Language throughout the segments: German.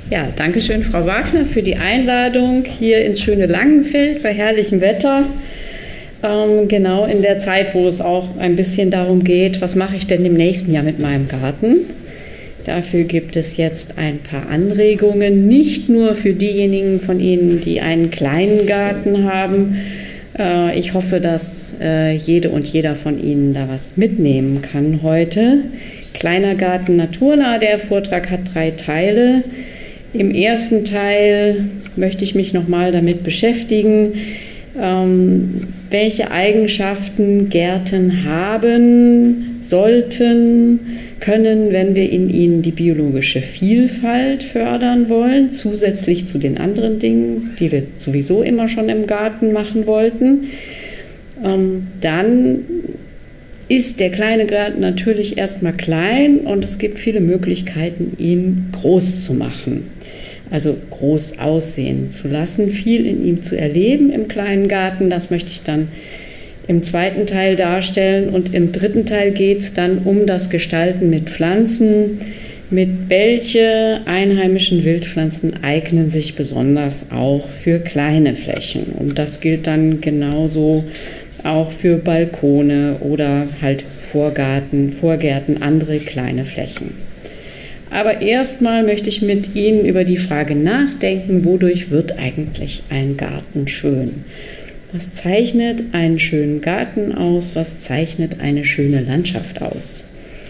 Ja, danke schön, Frau Wagner, für die Einladung hier ins schöne Langenfeld bei herrlichem Wetter. Genau in der Zeit, wo es auch ein bisschen darum geht, was mache ich denn im nächsten Jahr mit meinem Garten? Dafür gibt es jetzt ein paar Anregungen, nicht nur für diejenigen von Ihnen, die einen kleinen Garten haben. Ich hoffe, dass jede und jeder von Ihnen da was mitnehmen kann heute. Kleiner Garten naturnah, der Vortrag hat 3 Teile. Im ersten Teil möchte ich mich nochmal damit beschäftigen, welche Eigenschaften Gärten haben sollten, können, wenn wir in ihnen die biologische Vielfalt fördern wollen, zusätzlich zu den anderen Dingen, die wir sowieso immer schon im Garten machen wollten. Dann ist der kleine Garten natürlich erstmal klein und es gibt viele Möglichkeiten, ihn groß zu machen. Also groß aussehen zu lassen, viel in ihm zu erleben im kleinen Garten. Das möchte ich dann im zweiten Teil darstellen. Und im dritten Teil geht es dann um das Gestalten mit Pflanzen. Mit welche einheimischen Wildpflanzen eignen sich besonders auch für kleine Flächen. Und das gilt dann genauso auch für Balkone oder halt Vorgärten, andere kleine Flächen. Aber erstmal möchte ich mit Ihnen über die Frage nachdenken, wodurch wird eigentlich ein Garten schön? Was zeichnet einen schönen Garten aus? Was zeichnet eine schöne Landschaft aus?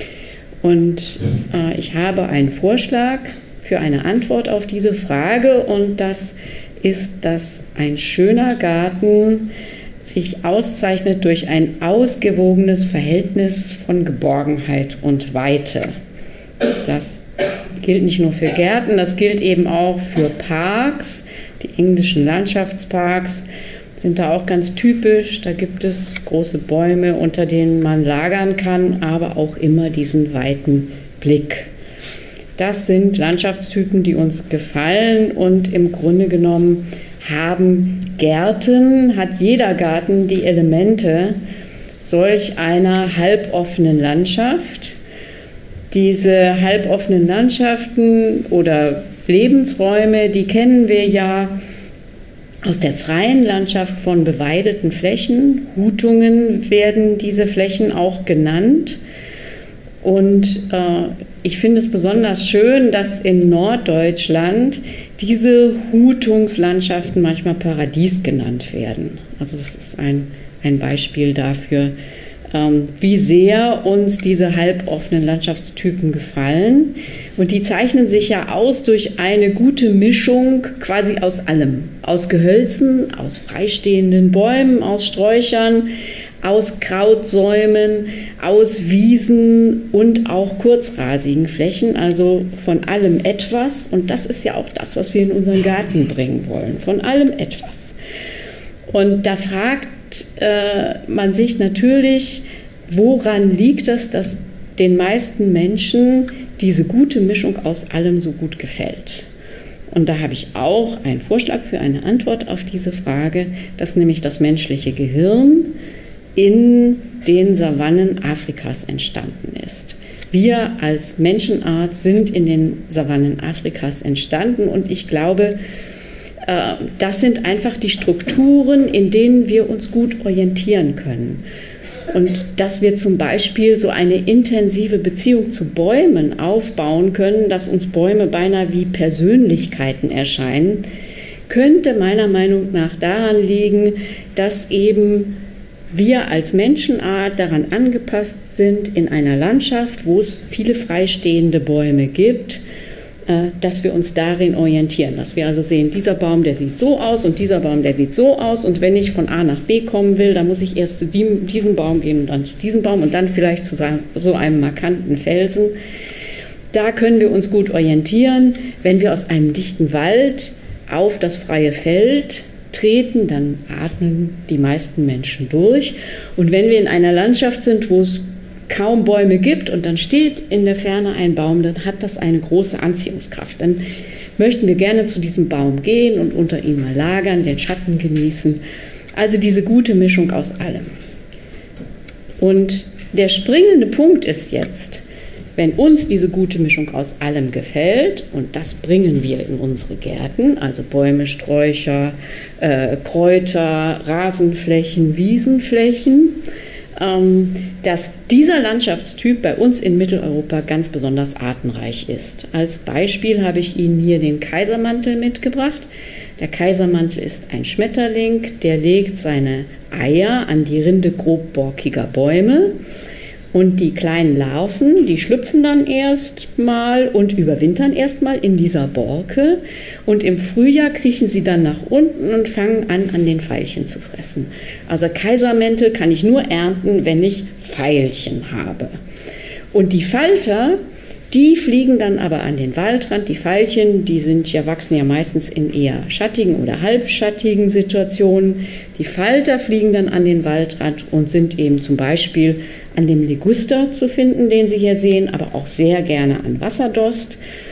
Und ich habe einen Vorschlag für eine Antwort auf diese Frage und das ist, dass ein schöner Garten sich auszeichnet durch ein ausgewogenes Verhältnis von Geborgenheit und Weite. Das gilt nicht nur für Gärten, das gilt eben auch für Parks. Die englischen Landschaftsparks sind da auch ganz typisch. Da gibt es große Bäume, unter denen man lagern kann, aber auch immer diesen weiten Blick. Das sind Landschaftstypen, die uns gefallen und im Grunde genommen haben Gärten, hat jeder Garten die Elemente solch einer halboffenen Landschaft. Diese halboffenen Landschaften oder Lebensräume, die kennen wir ja aus der freien Landschaft von beweideten Flächen. Hutungen werden diese Flächen auch genannt. Und ich finde es besonders schön, dass in Norddeutschland diese Hutungslandschaften manchmal Paradies genannt werden. Also das ist ein Beispiel dafür, wie sehr uns diese halboffenen Landschaftstypen gefallen. Und die zeichnen sich ja aus durch eine gute Mischung quasi aus allem. Aus Gehölzen, aus freistehenden Bäumen, aus Sträuchern, aus Krautsäumen, aus Wiesen und auch kurzrasigen Flächen, also von allem etwas. Und das ist ja auch das, was wir in unseren Garten bringen wollen, von allem etwas. Und da fragt man sich natürlich, woran liegt es, dass den meisten Menschen diese gute Mischung aus allem so gut gefällt? Und da habe ich auch einen Vorschlag für eine Antwort auf diese Frage, dass nämlich das menschliche Gehirn in den Savannen Afrikas entstanden ist. Wir als Menschenart sind in den Savannen Afrikas entstanden und ich glaube, das sind einfach die Strukturen, in denen wir uns gut orientieren können. Und dass wir zum Beispiel so eine intensive Beziehung zu Bäumen aufbauen können, dass uns Bäume beinahe wie Persönlichkeiten erscheinen, könnte meiner Meinung nach daran liegen, dass eben wir als Menschenart daran angepasst sind, in einer Landschaft, wo es viele freistehende Bäume gibt, dass wir uns darin orientieren. Dass wir also sehen, dieser Baum, der sieht so aus und dieser Baum, der sieht so aus. Und wenn ich von A nach B kommen will, dann muss ich erst zu diesem Baum gehen und dann zu diesem Baum und dann vielleicht zu so einem markanten Felsen. Da können wir uns gut orientieren. Wenn wir aus einem dichten Wald auf das freie Feld treten, dann atmen die meisten Menschen durch. Und wenn wir in einer Landschaft sind, wo es kaum Bäume gibt und dann steht in der Ferne ein Baum, dann hat das eine große Anziehungskraft. Dann möchten wir gerne zu diesem Baum gehen und unter ihm mal lagern, den Schatten genießen. Also diese gute Mischung aus allem. Und der springende Punkt ist jetzt, Wenn uns diese gute Mischung aus allem gefällt, und das bringen wir in unsere Gärten, also Bäume, Sträucher, Kräuter, Rasenflächen, Wiesenflächen, dass dieser Landschaftstyp bei uns in Mitteleuropa ganz besonders artenreich ist. Als Beispiel habe ich Ihnen hier den Kaisermantel mitgebracht. Der Kaisermantel ist ein Schmetterling, der legt seine Eier an die Rinde grobborkiger Bäume. Und die kleinen Larven, die schlüpfen dann erstmal und überwintern erstmal in dieser Borke. Und im Frühjahr kriechen sie dann nach unten und fangen an den Veilchen zu fressen. Also Kaisermäntel kann ich nur ernten, wenn ich Veilchen habe. Und die Falter, die fliegen dann aber an den Waldrand. Die Veilchen, wachsen ja meistens in eher schattigen oder halbschattigen Situationen. Die Falter fliegen dann an den Waldrand und sind eben zum Beispiel an dem Liguster zu finden, den Sie hier sehen, aber auch sehr gerne an Wasserdost.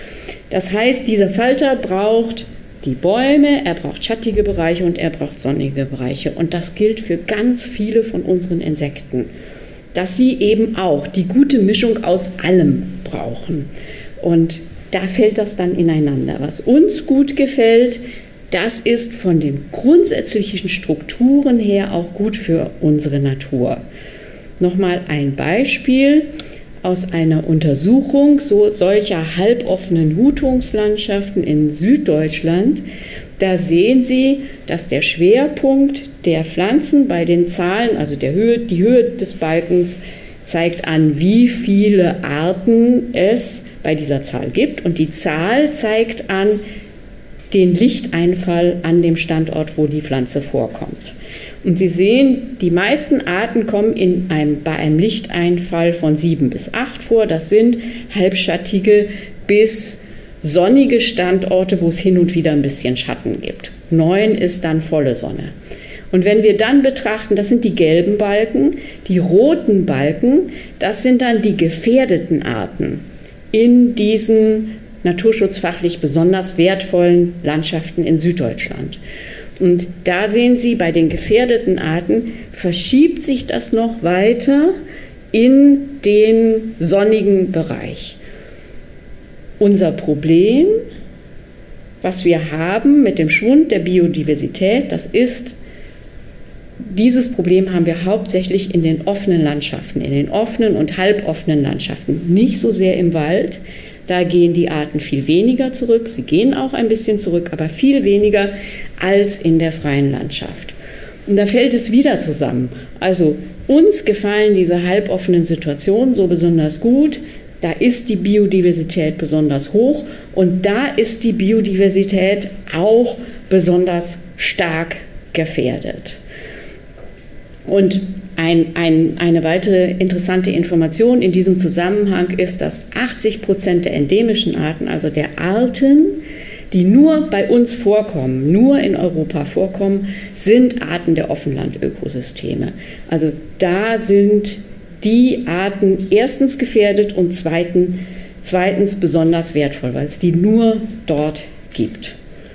Das heißt, dieser Falter braucht die Bäume, er braucht schattige Bereiche und er braucht sonnige Bereiche. Und das gilt für ganz viele von unseren Insekten, dass sie eben auch die gute Mischung aus allem brauchen. Und da fällt das dann ineinander. Was uns gut gefällt, das ist von den grundsätzlichen Strukturen her auch gut für unsere Natur. Nochmal ein Beispiel aus einer Untersuchung solcher halboffenen Hutungslandschaften in Süddeutschland. Da sehen Sie, dass der Schwerpunkt der Pflanzen bei den Zahlen, also die Höhe des Balkens, zeigt an, wie viele Arten es bei dieser Zahl gibt. Und die Zahl zeigt an den Lichteinfall an dem Standort, wo die Pflanze vorkommt. Und Sie sehen, die meisten Arten kommen bei einem Lichteinfall von 7 bis 8 vor. Das sind halbschattige bis sonnige Standorte, wo es hin und wieder ein bisschen Schatten gibt. 9 ist dann volle Sonne. Und wenn wir dann betrachten, das sind die gelben Balken, die roten Balken, das sind dann die gefährdeten Arten in diesen naturschutzfachlich besonders wertvollen Landschaften in Süddeutschland. Und da sehen Sie, bei den gefährdeten Arten verschiebt sich das noch weiter in den sonnigen Bereich. Unser Problem, was wir haben mit dem Schwund der Biodiversität, dieses Problem haben wir hauptsächlich in den offenen Landschaften, in den offenen und halboffenen Landschaften, nicht so sehr im Wald. Da gehen die Arten viel weniger zurück, sie gehen auch ein bisschen zurück, aber viel weniger als in der freien Landschaft. Und da fällt es wieder zusammen. Also uns gefallen diese halboffenen Situationen so besonders gut, da ist die Biodiversität besonders hoch und da ist die Biodiversität auch besonders stark gefährdet. Und eine weitere interessante Information in diesem Zusammenhang ist, dass 80% der endemischen Arten, also der Arten, die nur bei uns vorkommen, nur in Europa vorkommen, sind Arten der Offenlandökosysteme. Also da sind die Arten erstens gefährdet und zweitens besonders wertvoll, weil es die nur dort gibt.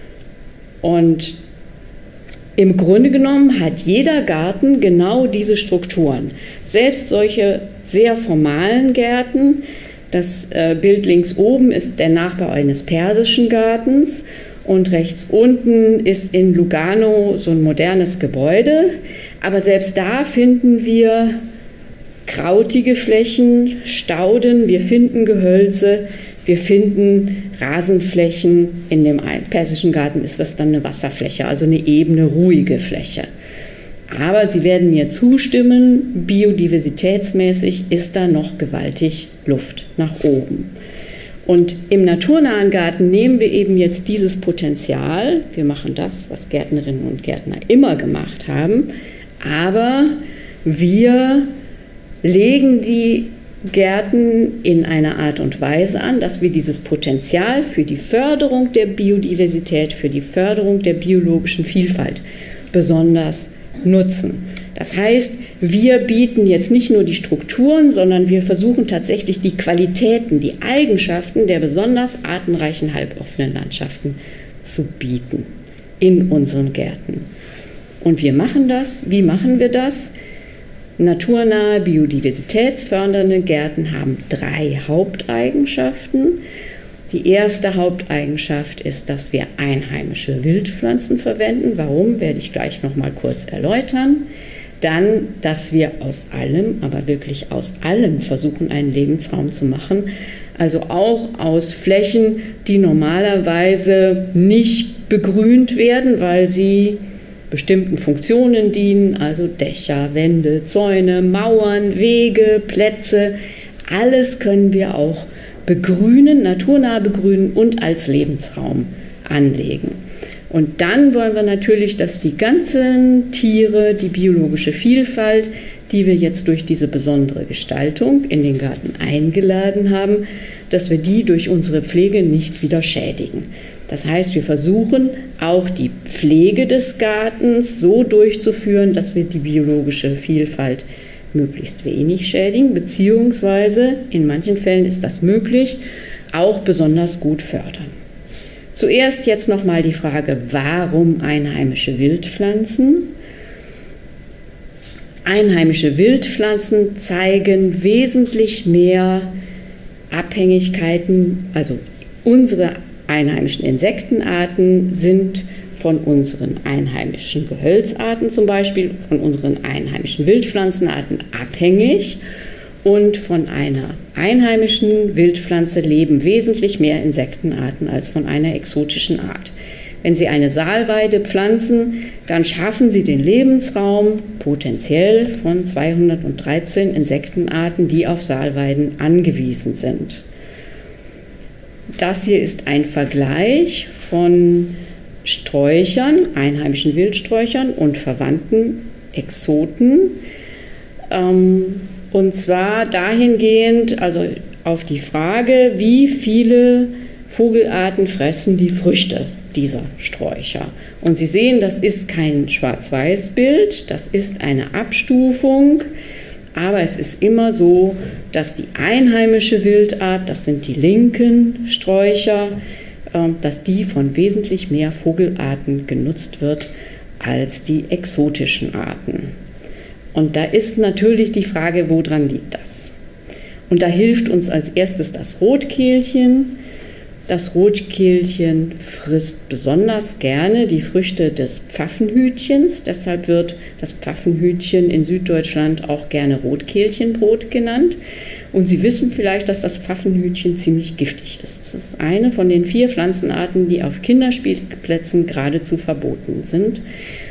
Und im Grunde genommen hat jeder Garten genau diese Strukturen. Selbst solche sehr formalen Gärten, das Bild links oben ist der Nachbau eines persischen Gartens und rechts unten ist in Lugano so ein modernes Gebäude. Aber selbst da finden wir krautige Flächen, Stauden, wir finden Gehölze, wir finden Rasenflächen. In dem persischen Garten ist das dann eine Wasserfläche, also eine ebene, ruhige Fläche. Aber Sie werden mir zustimmen, biodiversitätsmäßig ist da noch gewaltig Luft nach oben. Und im naturnahen Garten nehmen wir eben jetzt dieses Potenzial, wir machen das, was Gärtnerinnen und Gärtner immer gemacht haben, aber wir legen die Gärten in einer Art und Weise an, dass wir dieses Potenzial für die Förderung der Biodiversität, für die Förderung der biologischen Vielfalt besonders nutzen. Das heißt, wir bieten jetzt nicht nur die Strukturen, sondern wir versuchen tatsächlich die Qualitäten, die Eigenschaften der besonders artenreichen halboffenen Landschaften zu bieten in unseren Gärten. Und wir machen das. Wie machen wir das? Naturnahe, biodiversitätsfördernde Gärten haben 3 Haupteigenschaften. Die erste Haupteigenschaft ist, dass wir einheimische Wildpflanzen verwenden. Warum, werde ich gleich noch mal kurz erläutern. Dann, dass wir aus allem, aber wirklich aus allem versuchen, einen Lebensraum zu machen. Also auch aus Flächen, die normalerweise nicht begrünt werden, weil sie bestimmten Funktionen dienen, also Dächer, Wände, Zäune, Mauern, Wege, Plätze. Alles können wir auch begrünen, naturnah begrünen und als Lebensraum anlegen. Und dann wollen wir natürlich, dass die ganzen Tiere, die biologische Vielfalt, die wir jetzt durch diese besondere Gestaltung in den Garten eingeladen haben, dass wir die durch unsere Pflege nicht wieder schädigen. Das heißt, wir versuchen auch die Pflege des Gartens so durchzuführen, dass wir die biologische Vielfalt möglichst wenig schädigen, beziehungsweise in manchen Fällen ist das möglich, auch besonders gut fördern. Zuerst jetzt nochmal die Frage, warum einheimische Wildpflanzen? Einheimische Wildpflanzen zeigen wesentlich mehr Abhängigkeiten, also unsere einheimischen Insektenarten sind von unseren einheimischen Gehölzarten zum Beispiel, von unseren einheimischen Wildpflanzenarten abhängig und von einer einheimischen Wildpflanze leben wesentlich mehr Insektenarten als von einer exotischen Art. Wenn Sie eine Salweide pflanzen, dann schaffen Sie den Lebensraum potenziell von 213 Insektenarten, die auf Salweiden angewiesen sind. Das hier ist ein Vergleich von Sträuchern, einheimischen Wildsträuchern und verwandten Exoten. Und zwar dahingehend, also auf die Frage, wie viele Vogelarten fressen die Früchte dieser Sträucher. Und Sie sehen, das ist kein Schwarz-Weiß-Bild, das ist eine Abstufung. Aber es ist immer so, dass die einheimische Wildart, das sind die linken Sträucher, dass die von wesentlich mehr Vogelarten genutzt wird als die exotischen Arten. Und da ist natürlich die Frage, woran liegt das? Und da hilft uns als erstes das Rotkehlchen. Das Rotkehlchen frisst besonders gerne die Früchte des Pfaffenhütchens. Deshalb wird das Pfaffenhütchen in Süddeutschland auch gerne Rotkehlchenbrot genannt. Und Sie wissen vielleicht, dass das Pfaffenhütchen ziemlich giftig ist. Es ist eine von den 4 Pflanzenarten, die auf Kinderspielplätzen geradezu verboten sind,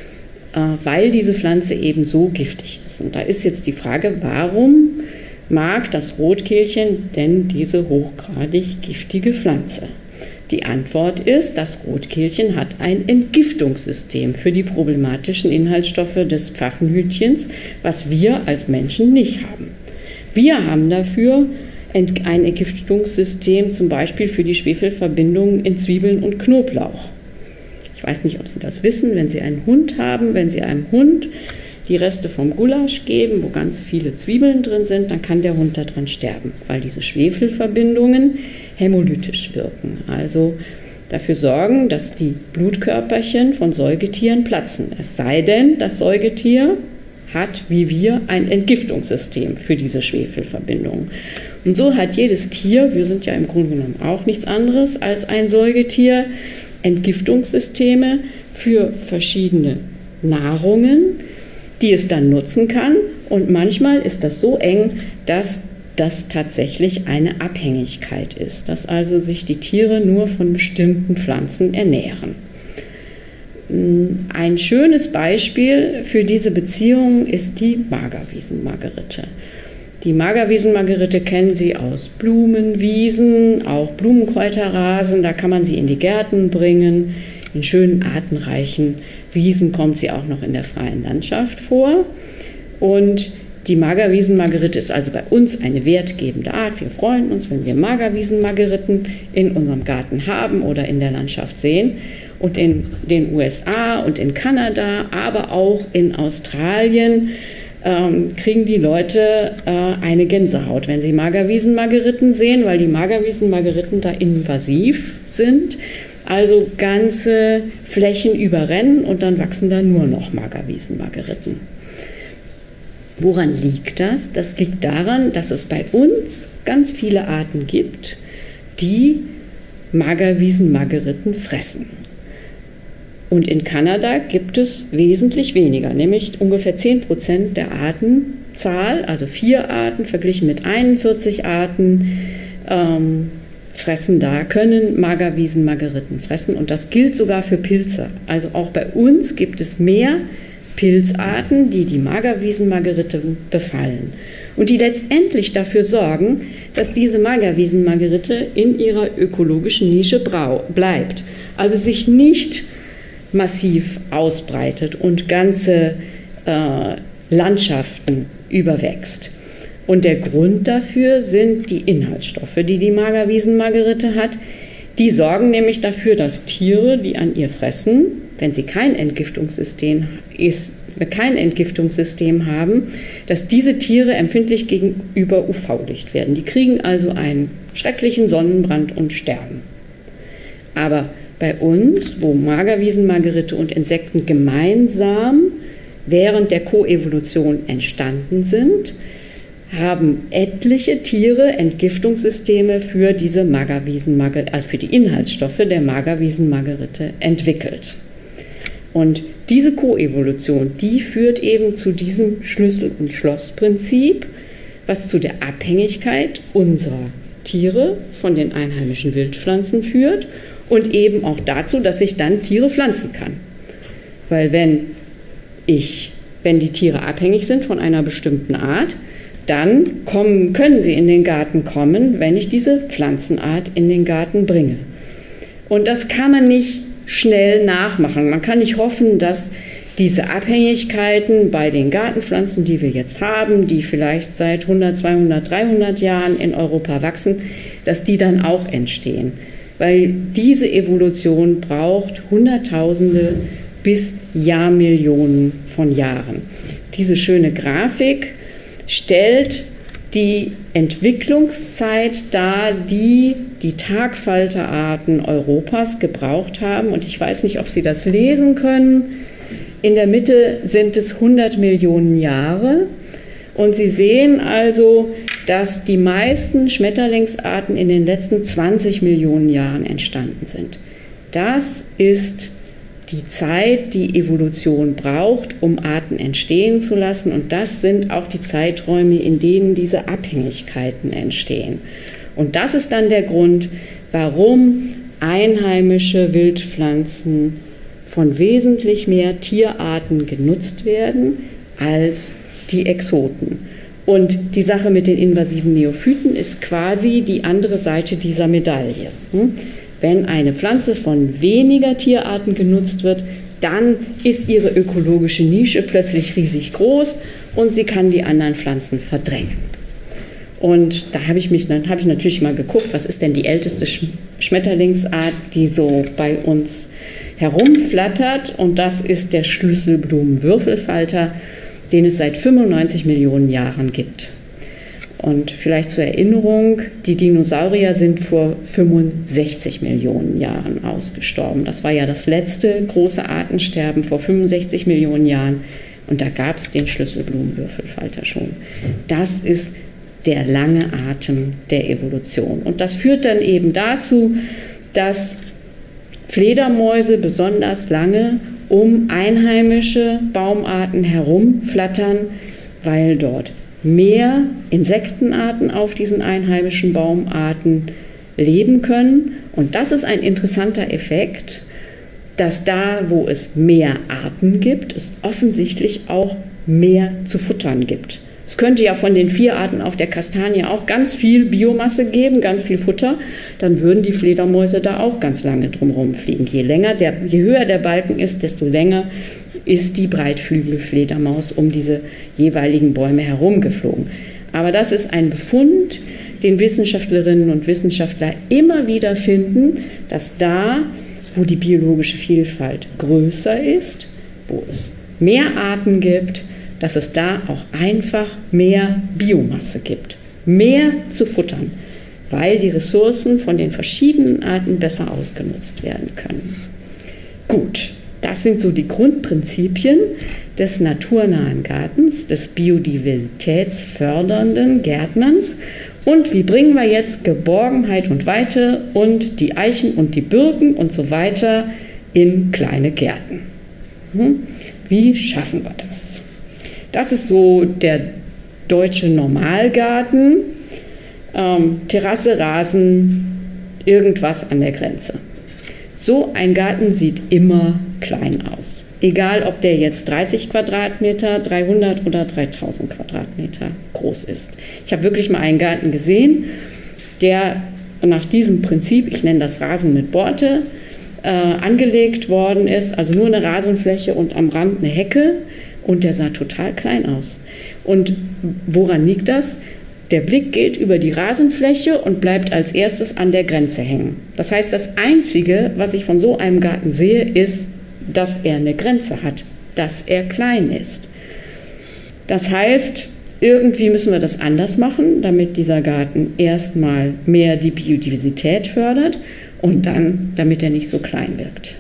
weil diese Pflanze eben so giftig ist. Und da ist jetzt die Frage, warum mag das Rotkehlchen denn diese hochgradig giftige Pflanze? Die Antwort ist, das Rotkehlchen hat ein Entgiftungssystem für die problematischen Inhaltsstoffe des Pfaffenhütchens, was wir als Menschen nicht haben. Wir haben dafür ein Entgiftungssystem zum Beispiel für die Schwefelverbindungen in Zwiebeln und Knoblauch. Ich weiß nicht, ob Sie das wissen, wenn Sie einen Hund haben, wenn Sie einem Hund die Reste vom Gulasch geben, wo ganz viele Zwiebeln drin sind, dann kann der Hund daran sterben, weil diese Schwefelverbindungen hämolytisch wirken, also dafür sorgen, dass die Blutkörperchen von Säugetieren platzen. Es sei denn, das Säugetier hat, wie wir, ein Entgiftungssystem für diese Schwefelverbindungen. Und so hat jedes Tier, wir sind ja im Grunde genommen auch nichts anderes als ein Säugetier, Entgiftungssysteme für verschiedene Nahrungen, die es dann nutzen kann. Und manchmal ist das so eng, dass das tatsächlich eine Abhängigkeit ist, dass also sich die Tiere nur von bestimmten Pflanzen ernähren. Ein schönes Beispiel für diese Beziehung ist die Magerwiesenmargerite. Die Magerwiesenmargerite kennen Sie aus Blumenwiesen, auch Blumenkräuterrasen, da kann man sie in die Gärten bringen. In schönen artenreichen Wiesen kommt sie auch noch in der freien Landschaft vor. Und die Magerwiesenmargerite ist also bei uns eine wertgebende Art. Wir freuen uns, wenn wir Magerwiesenmargeriten in unserem Garten haben oder in der Landschaft sehen. Und in den USA und in Kanada, aber auch in Australien kriegen die Leute eine Gänsehaut, wenn sie Magerwiesenmargeriten sehen, weil die Magerwiesenmargeriten da invasiv sind, also ganze Flächen überrennen und dann wachsen da nur noch Magerwiesenmargeriten. Woran liegt das? Das liegt daran, dass es bei uns ganz viele Arten gibt, die Magerwiesen-Margeriten fressen. Und in Kanada gibt es wesentlich weniger, nämlich ungefähr 10% der Artenzahl, also 4 Arten verglichen mit 41 Arten, können Magerwiesen-Margeriten fressen. Und das gilt sogar für Pilze. Also auch bei uns gibt es mehr Pilzarten, die die Magerwiesen-Margerite befallen. Und die letztendlich dafür sorgen, dass diese Magerwiesen-Margerite in ihrer ökologischen Nische bleibt. Also sich nicht massiv ausbreitet und ganze Landschaften überwächst. Und der Grund dafür sind die Inhaltsstoffe, die die Magerwiesen-Margerite hat. Die sorgen nämlich dafür, dass Tiere, die an ihr fressen, wenn sie kein Entgiftungssystem haben, dass diese Tiere empfindlich gegenüber UV-Licht werden. Die kriegen also einen schrecklichen Sonnenbrand und sterben. Aber bei uns, wo Magerwiesen-Margerite und Insekten gemeinsam während der Koevolution entstanden sind, haben etliche Tiere Entgiftungssysteme für diese also für die Inhaltsstoffe der Magerwiesen-Margerite entwickelt. Und diese Koevolution, die führt eben zu diesem Schlüssel- und Schloss-Prinzip, was zu der Abhängigkeit unserer Tiere von den einheimischen Wildpflanzen führt und eben auch dazu, dass ich dann Tiere pflanzen kann. Weil wenn die Tiere abhängig sind von einer bestimmten Art, dann können sie in den Garten kommen, wenn ich diese Pflanzenart in den Garten bringe. Und das kann man nicht schnell nachmachen. Man kann nicht hoffen, dass diese Abhängigkeiten bei den Gartenpflanzen, die wir jetzt haben, die vielleicht seit 100, 200, 300 Jahren in Europa wachsen, dass die dann auch entstehen. Weil diese Evolution braucht Hunderttausende bis Jahrmillionen von Jahren. Diese schöne Grafik stellt die Entwicklungszeit dar, die die Tagfalterarten Europas gebraucht haben. Und ich weiß nicht, ob Sie das lesen können. In der Mitte sind es 100 Millionen Jahre. Und Sie sehen also, dass die meisten Schmetterlingsarten in den letzten 20 Millionen Jahren entstanden sind. Das ist die Zeit, die Evolution braucht, um Arten entstehen zu lassen. Und das sind auch die Zeiträume, in denen diese Abhängigkeiten entstehen. Und das ist dann der Grund, warum einheimische Wildpflanzen von wesentlich mehr Tierarten genutzt werden als die Exoten. Und die Sache mit den invasiven Neophyten ist quasi die andere Seite dieser Medaille. Wenn eine Pflanze von weniger Tierarten genutzt wird, dann ist ihre ökologische Nische plötzlich riesig groß und sie kann die anderen Pflanzen verdrängen. Und da habe ich natürlich mal geguckt, was ist denn die älteste Schmetterlingsart, die so bei uns herumflattert. Und das ist der Schlüsselblumenwürfelfalter, den es seit 95 Millionen Jahren gibt. Und vielleicht zur Erinnerung, die Dinosaurier sind vor 65 Millionen Jahren ausgestorben. Das war ja das letzte große Artensterben vor 65 Millionen Jahren. Und da gab es den Schlüsselblumenwürfelfalter schon. Das ist der lange Atem der Evolution. Und das führt dann eben dazu, dass Fledermäuse besonders lange um einheimische Baumarten herumflattern, weil dort mehr Insektenarten auf diesen einheimischen Baumarten leben können. Und das ist ein interessanter Effekt, dass da, wo es mehr Arten gibt, es offensichtlich auch mehr zu futtern gibt. Es könnte ja von den 4 Arten auf der Kastanie auch ganz viel Biomasse geben, ganz viel Futter, dann würden die Fledermäuse da auch ganz lange drumherum fliegen. Je höher der Balken ist, desto länger ist die Breitflügelfledermaus um diese jeweiligen Bäume herumgeflogen. Aber das ist ein Befund, den Wissenschaftlerinnen und Wissenschaftler immer wieder finden, dass da, wo die biologische Vielfalt größer ist, wo es mehr Arten gibt, dass es da auch einfach mehr Biomasse gibt, mehr zu futtern, weil die Ressourcen von den verschiedenen Arten besser ausgenutzt werden können. Gut, Das sind so die Grundprinzipien des naturnahen Gartens, des biodiversitätsfördernden Gärtnerns. Und wie bringen wir jetzt Geborgenheit und Weite und die Eichen und die Birken und so weiter in kleine Gärten? Wie schaffen wir das? Das ist so der deutsche Normalgarten. Terrasse, Rasen, irgendwas an der Grenze. So ein Garten sieht immer klein aus. Egal, ob der jetzt 30 Quadratmeter, 300 oder 3000 Quadratmeter groß ist. Ich habe wirklich mal einen Garten gesehen, der nach diesem Prinzip, ich nenne das Rasen mit Borte, angelegt worden ist. Also nur eine Rasenfläche und am Rand eine Hecke. Und der sah total klein aus. Und woran liegt das? Der Blick geht über die Rasenfläche und bleibt als erstes an der Grenze hängen. Das heißt, das Einzige, was ich von so einem Garten sehe, ist, dass er eine Grenze hat, dass er klein ist. Das heißt, irgendwie müssen wir das anders machen, damit dieser Garten erstmal mehr die Biodiversität fördert und dann, damit er nicht so klein wirkt.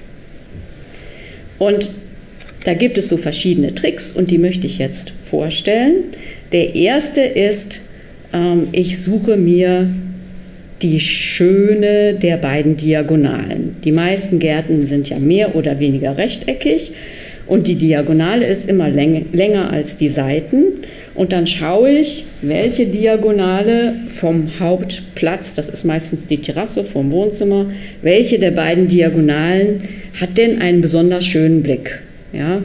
Und da gibt es so verschiedene Tricks und die möchte ich jetzt vorstellen. Der erste ist, ich suche mir die Schöne der beiden Diagonalen. Die meisten Gärten sind ja mehr oder weniger rechteckig und die Diagonale ist immer länger als die Seiten. Und dann schaue ich, welche Diagonale vom Hauptplatz, das ist meistens die Terrasse vom Wohnzimmer, welche der beiden Diagonalen hat denn einen besonders schönen Blick? Ja,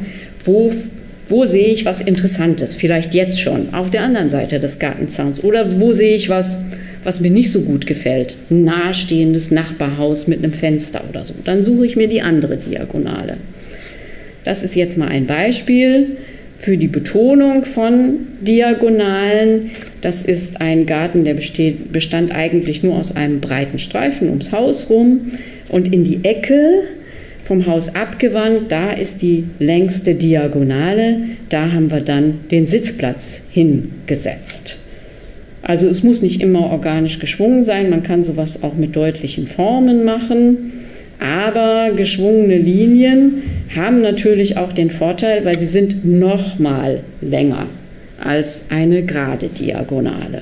wo sehe ich was Interessantes? Vielleicht jetzt schon, auf der anderen Seite des Gartenzauns. Oder wo sehe ich was mir nicht so gut gefällt? Ein nahestehendes Nachbarhaus mit einem Fenster oder so. Dann suche ich mir die andere Diagonale. Das ist jetzt mal ein Beispiel für die Betonung von Diagonalen. Das ist ein Garten, der bestand eigentlich nur aus einem breiten Streifen ums Haus rum. Und in die Ecke vom Haus abgewandt, da ist die längste Diagonale, da haben wir dann den Sitzplatz hingesetzt. Also es muss nicht immer organisch geschwungen sein, man kann sowas auch mit deutlichen Formen machen, aber geschwungene Linien haben natürlich auch den Vorteil, weil sie sind nochmal länger als eine gerade Diagonale.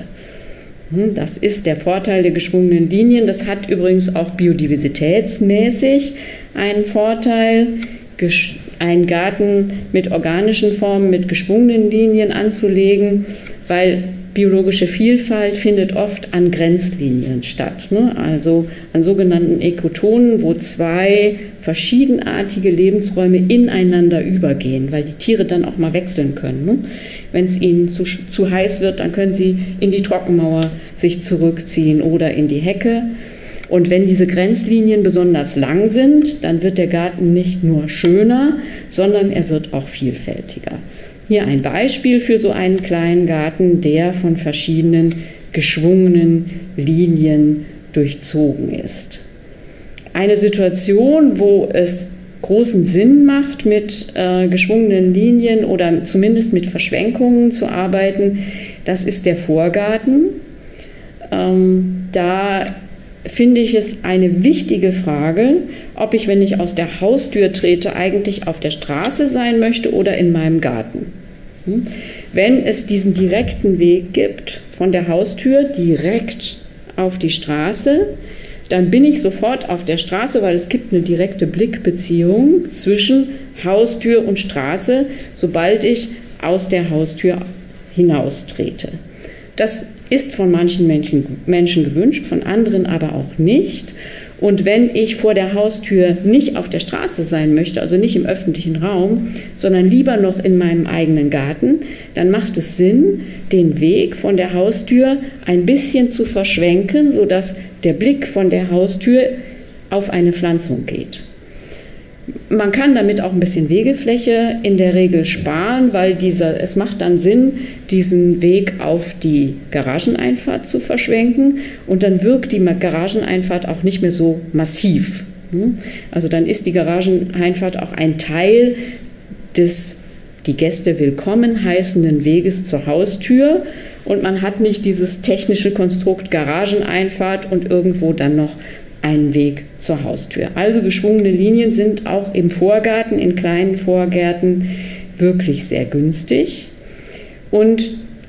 Das ist der Vorteil der geschwungenen Linien. Das hat übrigens auch biodiversitätsmäßig einen Vorteil, einen Garten mit organischen Formen, mit geschwungenen Linien anzulegen, weil biologische Vielfalt findet oft an Grenzlinien statt, also an sogenannten Ekotonen, wo zwei verschiedenartige Lebensräume ineinander übergehen, weil die Tiere dann auch mal wechseln können. Wenn es ihnen zu heiß wird, dann können sie in die Trockenmauer sich zurückziehen oder in die Hecke. Und wenn diese Grenzlinien besonders lang sind, dann wird der Garten nicht nur schöner, sondern er wird auch vielfältiger. Hier ein Beispiel für so einen kleinen Garten, der von verschiedenen geschwungenen Linien durchzogen ist. Eine Situation, wo es großen Sinn macht, mit geschwungenen Linien oder zumindest mit Verschwenkungen zu arbeiten, das ist der Vorgarten. Da finde ich es eine wichtige Frage, ob ich, wenn ich aus der Haustür trete, eigentlich auf der Straße sein möchte oder in meinem Garten. Wenn es diesen direkten Weg gibt, von der Haustür direkt auf die Straße, dann bin ich sofort auf der Straße, weil es gibt eine direkte Blickbeziehung zwischen Haustür und Straße, sobald ich aus der Haustür hinaustrete. Das ist von manchen Menschen gewünscht, von anderen aber auch nicht. Und wenn ich vor der Haustür nicht auf der Straße sein möchte, also nicht im öffentlichen Raum, sondern lieber noch in meinem eigenen Garten, dann macht es Sinn, den Weg von der Haustür ein bisschen zu verschwenken, sodass der Blick von der Haustür auf eine Pflanzung geht. Man kann damit auch ein bisschen Wegefläche in der Regel sparen, weil es macht dann Sinn, diesen Weg auf die Garageneinfahrt zu verschwenken und dann wirkt die Garageneinfahrt auch nicht mehr so massiv. Also dann ist die Garageneinfahrt auch ein Teil des die Gäste willkommen heißenden Weges zur Haustür und man hat nicht dieses technische Konstrukt Garageneinfahrt und irgendwo dann noch einen Weg zur Haustür. Also geschwungene Linien sind auch im Vorgarten, in kleinen Vorgärten wirklich sehr günstig. Und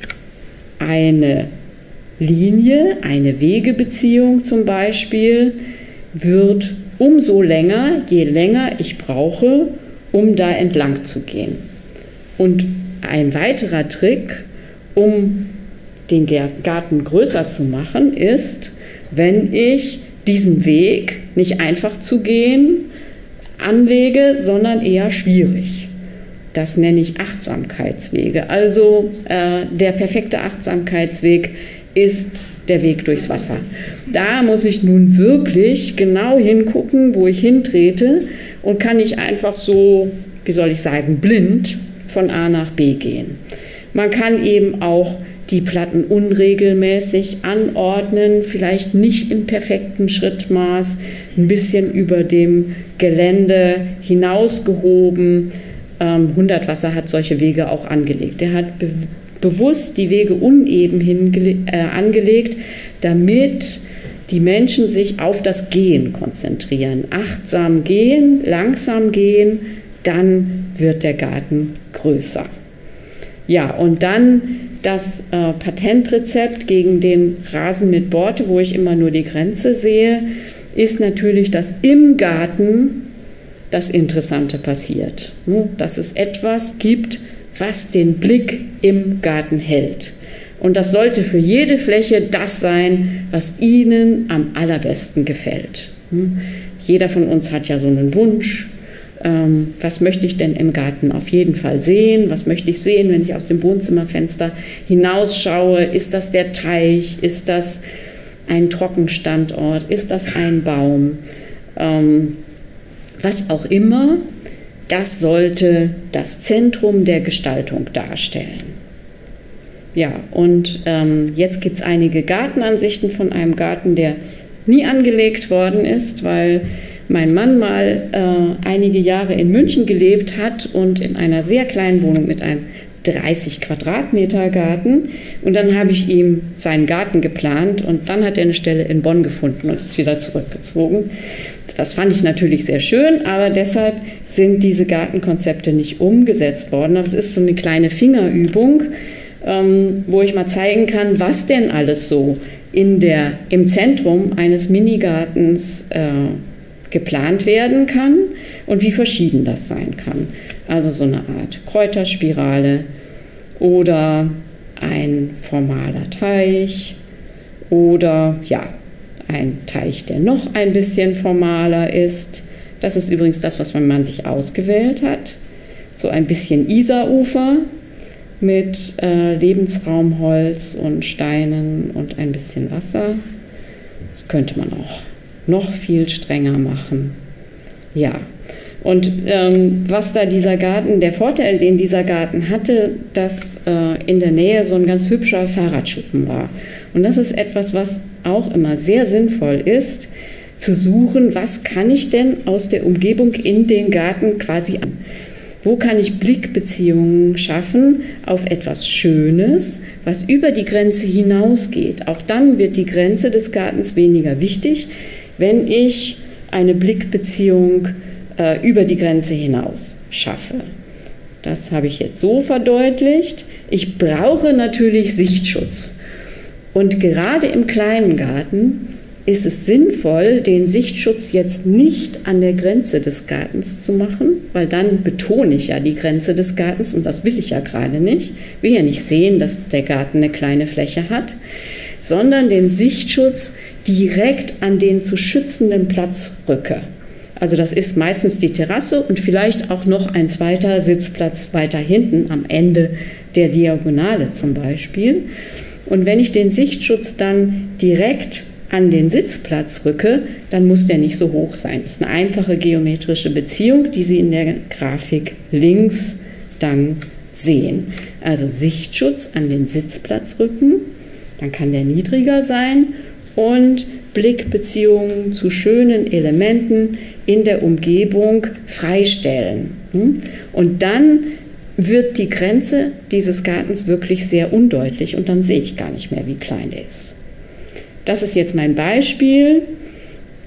eine Linie, eine Wegebeziehung zum Beispiel, wird umso länger, je länger ich brauche, um da entlang zu gehen. Und ein weiterer Trick, um den Garten größer zu machen, ist, wenn ich diesen Weg nicht einfach zu gehen anlege, sondern eher schwierig. Das nenne ich Achtsamkeitswege. Also der perfekte Achtsamkeitsweg ist der Weg durchs Wasser. Da muss ich nun wirklich genau hingucken, wo ich hintrete und kann nicht einfach so, wie soll ich sagen, blind von A nach B gehen. Man kann eben auch die Platten unregelmäßig anordnen, vielleicht nicht im perfekten Schrittmaß, ein bisschen über dem Gelände hinausgehoben. Hundertwasser hat solche Wege auch angelegt. Er hat bewusst die Wege uneben angelegt, damit die Menschen sich auf das Gehen konzentrieren. Achtsam gehen, langsam gehen, dann wird der Garten größer. Ja, und dann das Patentrezept gegen den Rasen mit Borte, wo ich immer nur die Grenze sehe, ist natürlich, dass im Garten das Interessante passiert. Dass es etwas gibt, was den Blick im Garten hält. Und das sollte für jede Fläche das sein, was Ihnen am allerbesten gefällt. Jeder von uns hat ja so einen Wunsch. Was möchte ich denn im Garten auf jeden Fall sehen? Was möchte ich sehen, wenn ich aus dem Wohnzimmerfenster hinausschaue? Ist das der Teich? Ist das ein Trockenstandort? Ist das ein Baum? Was auch immer, das sollte das Zentrum der Gestaltung darstellen. Ja, und jetzt gibt es einige Gartenansichten von einem Garten, der nie angelegt worden ist, weil mein Mann mal einige Jahre in München gelebt hat und in einer sehr kleinen Wohnung mit einem 30 Quadratmeter Garten. Und dann habe ich ihm seinen Garten geplant und dann hat er eine Stelle in Bonn gefunden und ist wieder zurückgezogen. Das fand ich natürlich sehr schön, aber deshalb sind diese Gartenkonzepte nicht umgesetzt worden. Aber es ist so eine kleine Fingerübung, wo ich mal zeigen kann, was denn alles so im Zentrum eines Minigartens geplant werden kann und wie verschieden das sein kann. Also so eine Art Kräuterspirale oder ein formaler Teich oder ja, ein Teich, der noch ein bisschen formaler ist. Das ist übrigens das, was mein Mann sich ausgewählt hat. So ein bisschen Isarufer mit Lebensraumholz und Steinen und ein bisschen Wasser. Das könnte man auch noch viel strenger machen. Ja, und was da dieser Garten, der Vorteil, den dieser Garten hatte, dass in der Nähe so ein ganz hübscher Fahrradschuppen war. Und das ist etwas, was auch immer sehr sinnvoll ist, zu suchen, was kann ich denn aus der Umgebung in den Garten quasi an? Wo kann ich Blickbeziehungen schaffen auf etwas Schönes, was über die Grenze hinausgeht? Auch dann wird die Grenze des Gartens weniger wichtig, wenn ich eine Blickbeziehung über die Grenze hinaus schaffe. Das habe ich jetzt so verdeutlicht. Ich brauche natürlich Sichtschutz. Und gerade im kleinen Garten ist es sinnvoll, den Sichtschutz jetzt nicht an der Grenze des Gartens zu machen, weil dann betone ich ja die Grenze des Gartens und das will ich ja gerade nicht. Ich will ja nicht sehen, dass der Garten eine kleine Fläche hat, sondern den Sichtschutz direkt an den zu schützenden Platz rücke. Also das ist meistens die Terrasse und vielleicht auch noch ein zweiter Sitzplatz weiter hinten am Ende der Diagonale zum Beispiel. Und wenn ich den Sichtschutz dann direkt an den Sitzplatz rücke, dann muss der nicht so hoch sein. Das ist eine einfache geometrische Beziehung, die Sie in der Grafik links dann sehen. Also Sichtschutz an den Sitzplatz rücken, dann kann der niedriger sein und Blickbeziehungen zu schönen Elementen in der Umgebung freistellen. Und dann wird die Grenze dieses Gartens wirklich sehr undeutlich und dann sehe ich gar nicht mehr, wie klein der ist. Das ist jetzt mein Beispiel.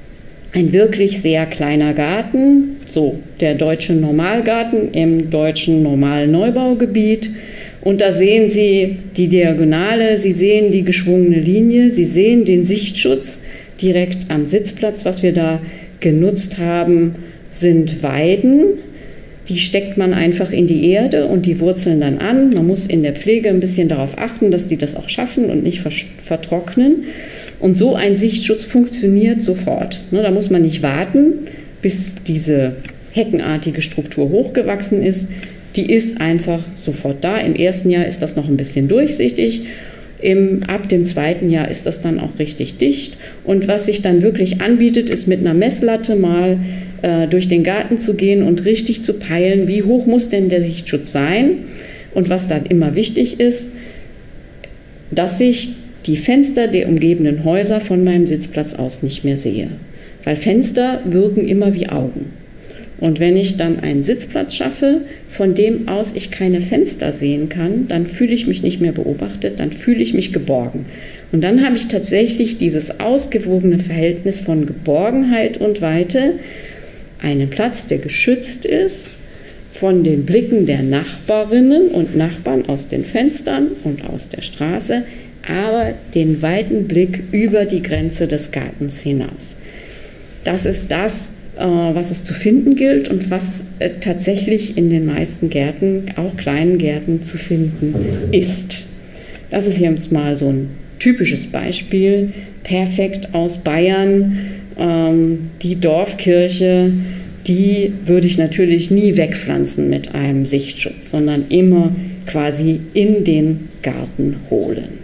ein wirklich sehr kleiner Garten, so der deutsche Normalgarten im deutschen Normalneubaugebiet. Und da sehen Sie die Diagonale, Sie sehen die geschwungene Linie, Sie sehen den Sichtschutz direkt am Sitzplatz. Was wir da genutzt haben, sind Weiden. Die steckt man einfach in die Erde und die wurzeln dann an. Man muss in der Pflege ein bisschen darauf achten, dass die das auch schaffen und nicht vertrocknen. Und so ein Sichtschutz funktioniert sofort. Da muss man nicht warten, bis diese heckenartige Struktur hochgewachsen ist. Die ist einfach sofort da. Im ersten Jahr ist das noch ein bisschen durchsichtig. Ab dem zweiten Jahr ist das dann auch richtig dicht. Und was sich dann wirklich anbietet, ist mit einer Messlatte mal durch den Garten zu gehen und richtig zu peilen, wie hoch muss denn der Sichtschutz sein. Und was dann immer wichtig ist, dass ich die Fenster der umgebenden Häuser von meinem Sitzplatz aus nicht mehr sehe. Weil Fenster wirken immer wie Augen. Und wenn ich dann einen Sitzplatz schaffe, von dem aus ich keine Fenster sehen kann, dann fühle ich mich nicht mehr beobachtet, dann fühle ich mich geborgen. Und dann habe ich tatsächlich dieses ausgewogene Verhältnis von Geborgenheit und Weite, einen Platz, der geschützt ist von den Blicken der Nachbarinnen und Nachbarn aus den Fenstern und aus der Straße, aber den weiten Blick über die Grenze des Gartens hinaus. Das ist das, was es zu finden gilt und was tatsächlich in den meisten Gärten, auch kleinen Gärten, zu finden ist. Das ist jetzt mal so ein typisches Beispiel, perfekt aus Bayern. Die Dorfkirche, die würde ich natürlich nie wegpflanzen mit einem Sichtschutz, sondern immer quasi in den Garten holen.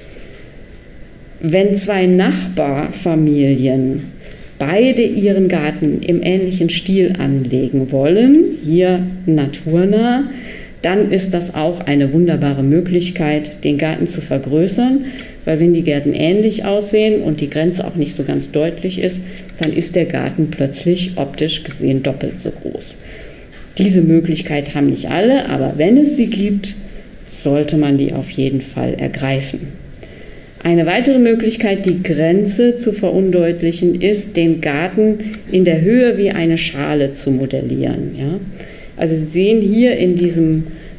Wenn zwei Nachbarfamilien beide ihren Garten im ähnlichen Stil anlegen wollen, hier naturnah, dann ist das auch eine wunderbare Möglichkeit, den Garten zu vergrößern, weil wenn die Gärten ähnlich aussehen und die Grenze auch nicht so ganz deutlich ist, dann ist der Garten plötzlich optisch gesehen doppelt so groß. Diese Möglichkeit haben nicht alle, aber wenn es sie gibt, sollte man die auf jeden Fall ergreifen. Eine weitere Möglichkeit, die Grenze zu verundeutlichen, ist, den Garten in der Höhe wie eine Schale zu modellieren. Ja? Also Sie sehen hier in diesem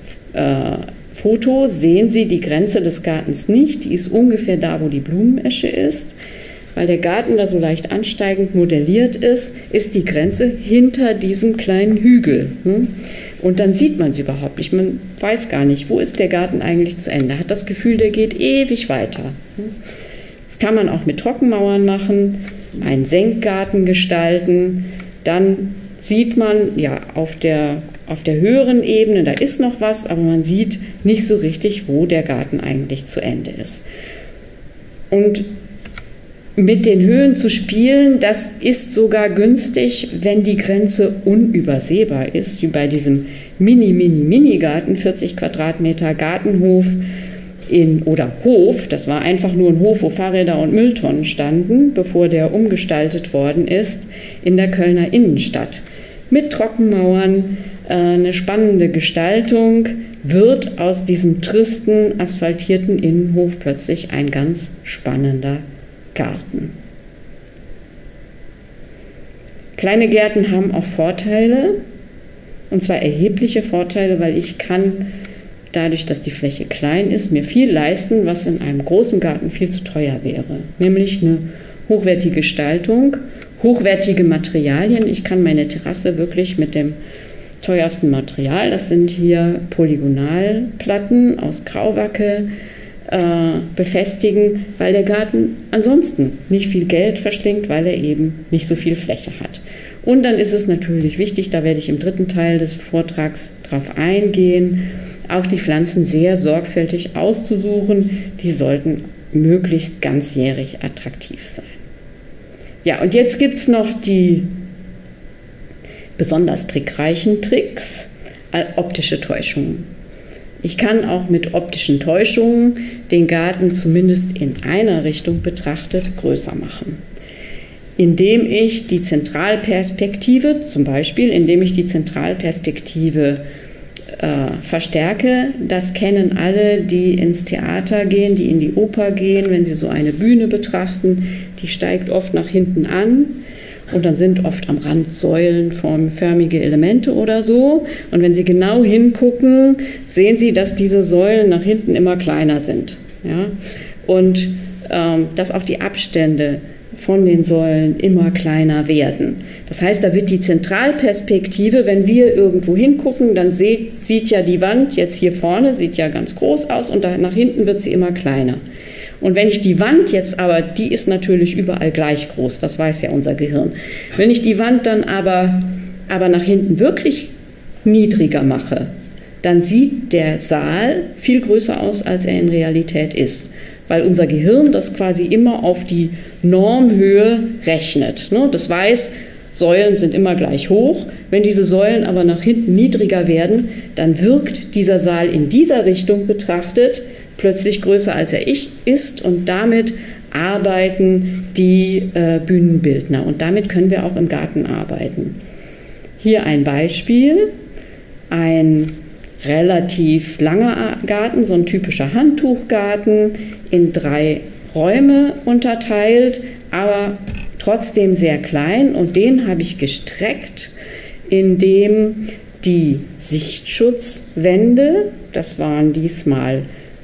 Foto, sehen Sie die Grenze des Gartens nicht. Die ist ungefähr da, wo die Blumenäsche ist. Weil der Garten da so leicht ansteigend modelliert ist, ist die Grenze hinter diesem kleinen Hügel. Und dann sieht man sie überhaupt nicht. Man weiß gar nicht, wo ist der Garten eigentlich zu Ende. Hat das Gefühl, der geht ewig weiter. Das kann man auch mit Trockenmauern machen, einen Senkgarten gestalten. Dann sieht man ja auf der höheren Ebene, da ist noch was, aber man sieht nicht so richtig, wo der Garten eigentlich zu Ende ist. Und mit den Höhen zu spielen, das ist sogar günstig, wenn die Grenze unübersehbar ist, wie bei diesem Mini-Garten, 40 Quadratmeter Gartenhof oder Hof. Das war einfach nur ein Hof, wo Fahrräder und Mülltonnen standen, bevor der umgestaltet worden ist in der Kölner Innenstadt. Mit Trockenmauern, eine spannende Gestaltung, wird aus diesem tristen, asphaltierten Innenhof plötzlich ein ganz spannender Garten. Kleine Gärten haben auch Vorteile, und zwar erhebliche Vorteile, weil ich kann, dadurch, dass die Fläche klein ist, mir viel leisten, was in einem großen Garten viel zu teuer wäre. Nämlich eine hochwertige Gestaltung, hochwertige Materialien. Ich kann meine Terrasse wirklich mit dem teuersten Material, das sind hier Polygonalplatten aus Grauwacke, befestigen, weil der Garten ansonsten nicht viel Geld verschlingt, weil er eben nicht so viel Fläche hat. Und dann ist es natürlich wichtig, da werde ich im dritten Teil des Vortrags drauf eingehen, auch die Pflanzen sehr sorgfältig auszusuchen. Die sollten möglichst ganzjährig attraktiv sein. Ja, und jetzt gibt es noch die besonders trickreichen Tricks, optische Täuschungen. Ich kann auch mit optischen Täuschungen den Garten zumindest in einer Richtung betrachtet größer machen. Indem ich die Zentralperspektive, zum Beispiel, verstärke, das kennen alle, die ins Theater gehen, die in die Oper gehen, wenn sie so eine Bühne betrachten, die steigt oft nach hinten an. und dann sind oft am Rand säulenförmige Elemente oder so. Und wenn Sie genau hingucken, sehen Sie, dass diese Säulen nach hinten immer kleiner sind. Ja? Und dass auch die Abstände von den Säulen immer kleiner werden. Das heißt, da wird die Zentralperspektive, wenn wir irgendwo hingucken, dann sieht ja die Wand jetzt hier vorne, sieht ja ganz groß aus und nach hinten wird sie immer kleiner. Und wenn ich die Wand jetzt aber, die ist natürlich überall gleich groß, das weiß ja unser Gehirn. Wenn ich die Wand dann aber nach hinten wirklich niedriger mache, dann sieht der Saal viel größer aus, als er in Realität ist. Weil unser Gehirn das quasi immer auf die Normhöhe rechnet. Das weiß, Säulen sind immer gleich hoch. Wenn diese Säulen aber nach hinten niedriger werden, dann wirkt dieser Saal in dieser Richtung betrachtet plötzlich größer, als er ist. Und damit arbeiten die Bühnenbildner. Und damit können wir auch im Garten arbeiten. Hier ein Beispiel. Ein relativ langer Garten, so ein typischer Handtuchgarten, in 3 Räume unterteilt, aber trotzdem sehr klein. Und den habe ich gestreckt, indem die Sichtschutzwände, das waren diesmal